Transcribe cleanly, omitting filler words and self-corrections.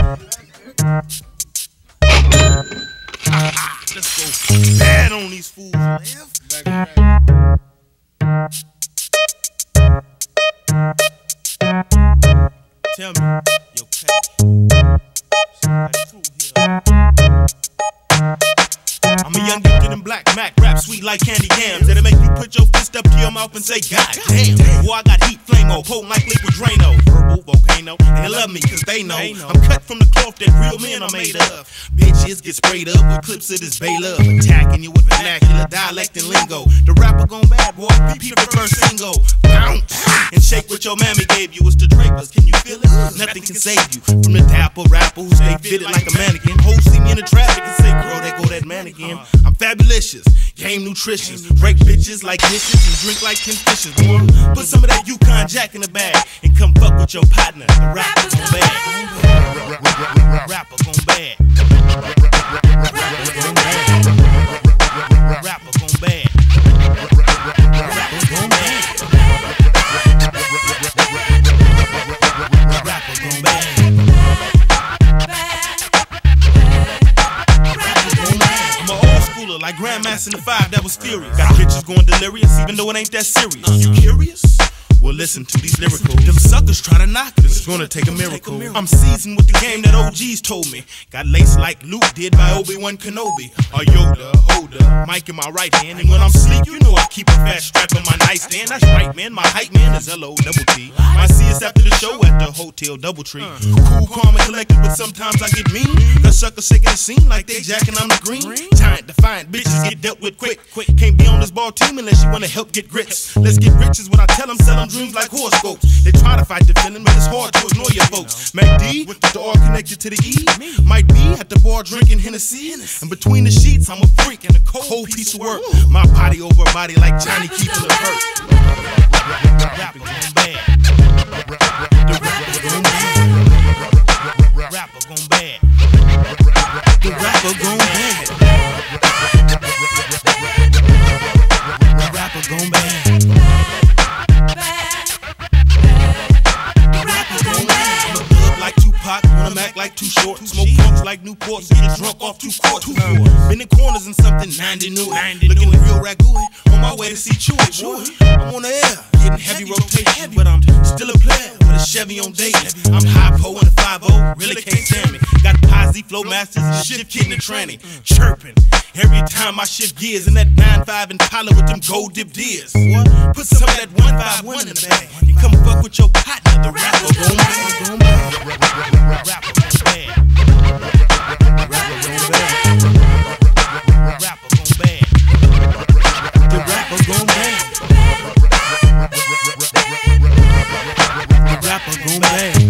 Let's go bad on these fools. Tell me, yo, I'm a young gifted and black Mac, rap sweet like candy yams. That'll make you put your fist up to your mouth and say, God damn. Boy, I got heat, flame-o, potent like liquid Drano. Verbal volcano, they love me cause they know I'm cut from the cloth that real men are made of. Bitches get sprayed up with clips of this Bay Love, attacking you with vernacular dialect and lingo. The rapper gone bad, boy, peep the first single. Bounce and shake what your mammy gave you. It's the Drapers, can you feel it? Nothing can save you from the dapper rapper who stay fitted like a mannequin. Hoes see me in the traffic and say, girl, there go that mannequin. I'm fabulous, game nutritious, break bitches like dishes and drink like 10 fishes. Boy, put some of that Yukon Jack in the bag and come fuck with your partner. The rapper gon' bad. Rapper gon' bad. Rapper gon' bad. Rapper gon' bad. Rapper gon' bad. Rapper gon' bad. Like Grandmaster in the 5 that was furious. Got bitches going delirious even though it ain't that serious. You curious? Well, listen to these lyricals. Them suckers try to knock me. It's gonna take a miracle. I'm seasoned with the game that OGs told me. Got laced like Luke did by Obi-Wan Kenobi. Or Yoda, holder, mic in my right hand. And when I'm sleep, you know I keep a fat strap on my nightstand. That's right, man. My hype man is L-O-double-T. I see us after the show at the Hotel Doubletree. Cool, calm, and collected, but sometimes I get mean. The suckers shaking the scene like they jacking on the green. Giant, defiant bitches get dealt with quick. Can't be on this ball team unless you wanna help get grits. Let's get rich is what I tell them, sell them dreams like horoscopes. They try to fight the feeling, but it's hard to ignore your folks. Mac D, with the R connected to the E. Might be at the bar drinking Hennessy. And between the sheets, I'm a freak and a cold piece of work. My body over body like Johnny keeping the hurt. Rapper gon' bad. The rapper gon' bad. Rapper gon' bad. The rapper gon' bad. The rapper gon' bad. When I'm act like too short, smoke punks like Newports, get drunk off 2 quarts. Been in corners and something 90 new. Looking real raggooey, on my way to see Chewy. I'm on the air, getting heavy rotation, but I'm still a player with a Chevy on dating. I'm hypo in a 5-0, really can't stand me. Got Posse, Flow Masters, and shift kid in the tranny, chirping. Every time I shift gears in that 9.5 Impala with them gold dip deers. Put some of that 151 in the bag and come fuck with your partner. The rapper gon' bad. Rapper gon' bad. Rapper gon' bad. Rapper gon' bad. The rapper gon' bad. The rapper gon' bad.